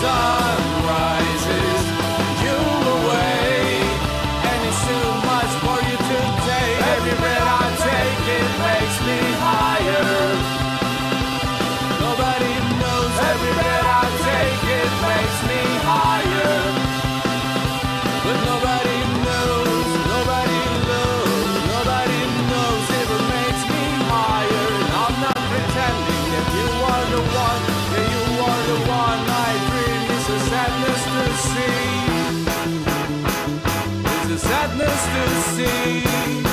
sun rises, you away, and it's too much for you to take. Every breath I take, it makes me higher. Nobody knows. Every breath I take, it makes me higher. But nobody knows, nobody knows, nobody knows if it makes me higher. And I'm not pretending that you are the one, that you are the one I dream. It's a sadness to see. It's a sadness to see.